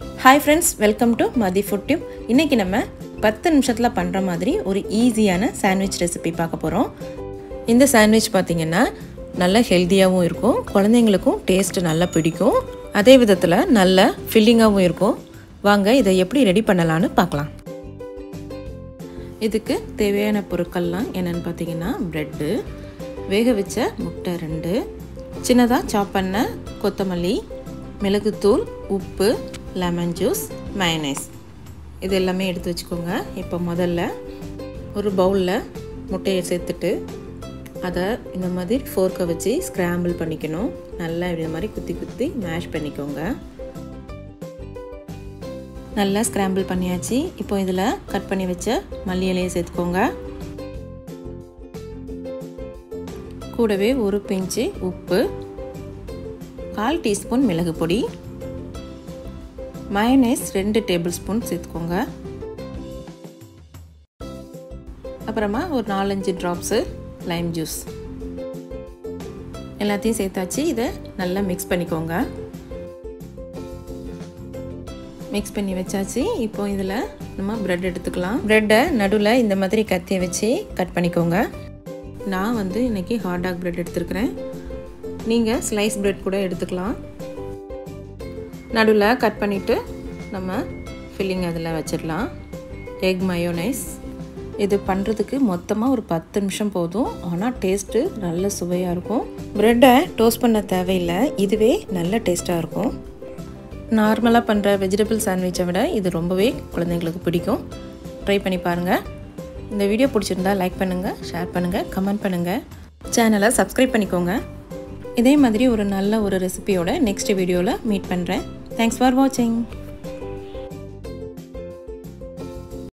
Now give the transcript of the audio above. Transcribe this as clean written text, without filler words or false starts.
Hi friends, welcome to Madhi Food Tube. இன்னைக்கு நம்ம 10 நிமிஷத்துல பண்ற மாதிரி ஒரு ஈஸியான சாண்ட்விச் ரெசிபி பார்க்க போறோம். இந்த சாண்ட்விச் பாத்தீங்கன்னா நல்ல ஹெல்தியாவும் இருக்கும், குழந்தைகளுக்கும் டேஸ்ட் நல்லா பிடிக்கும். அதே விதத்துல நல்ல ஃபில்லிங்காவும் இருக்கும். வாங்க இதை எப்படி ரெடி பண்ணலாம்னு பார்க்கலாம். இதுக்கு தேவையான பொருட்கள்லாம் என்னன்னு பாத்தீங்கன்னா பிரெட், வேக வச்ச முட்டை 2, சின்னதா சாப் பண்ண கொத்தமல்லி, மிளகுத்தூள், உப்பு, லெமன் ஜூஸ், மயோனைஸ் இது எல்லாமே எடுத்து வச்சுக்கோங்க. இப்போ முதல்ல ஒரு பவுலில் முட்டையை சேர்த்துட்டு அதை இந்த மாதிரி ஃபோர்க்கை வச்சு ஸ்க்ராம்பிள் பண்ணிக்கணும். நல்லா இப்படி மாதிரி குத்தி குத்தி மேஷ் பண்ணிக்கோங்க. நல்லா ஸ்க்ராம்பிள் பண்ணியாச்சு. இப்போ இதில் கட் பண்ணி வச்ச மல்லி இலையை சேர்த்துக்கோங்க. கூடவே ஒரு பிஞ்சு உப்பு, 1/4 டீஸ்பூன் மிளகு பொடி, மயோனைஸ் 2 டேபிள் ஸ்பூன் சேர்த்துக்கோங்க. அப்புறமா ஒரு 4-5 ட்ராப்ஸு லைம் ஜூஸ் எல்லாத்தையும் சேர்த்தாச்சு. இதை நல்லா மிக்ஸ் பண்ணிக்கோங்க. மிக்ஸ் பண்ணி வச்சாச்சு. இப்போ இதில் நம்ம ப்ரெட் எடுத்துக்கலாம். ப்ரெட்டை நடுவில் இந்த மாதிரி கத்தியை வச்சு கட் பண்ணிக்கோங்க. நான் இன்றைக்கி ஹாட் டாக் ப்ரெட் எடுத்துருக்கிறேன். நீங்கள் ஸ்லைஸ் ப்ரெட் கூட எடுத்துக்கலாம். நடுவில் கட் பண்ணிவிட்டு நம்ம ஃபில்லிங் அதில் வச்சிடலாம். எக் மயோனைஸ் இது பண்ணுறதுக்கு மொத்தமாக ஒரு 10 நிமிஷம் போதும். ஆனால் டேஸ்ட்டு நல்ல சுவையாக இருக்கும். ப்ரெட்டை டோஸ்ட் பண்ண தேவையில்லை, இதுவே நல்ல டேஸ்ட்டாக இருக்கும். நார்மலாக பண்ணுற வெஜிடபிள் சாண்ட்விச்சை விட இது ரொம்பவே குழந்தைங்களுக்கு பிடிக்கும். ட்ரை பண்ணி பாருங்கள். இந்த வீடியோ பிடிச்சிருந்தா லைக் பண்ணுங்கள், ஷேர் பண்ணுங்கள், கமெண்ட் பண்ணுங்கள், சேனலை சப்ஸ்கிரைப் பண்ணிக்கோங்க. இதே மாதிரி ஒரு நல்ல ரெசிபியோட நெக்ஸ்ட் வீடியோவில் மீட் பண்ணுறேன். தேங்க்ஸ் ஃபார் வாட்சிங்.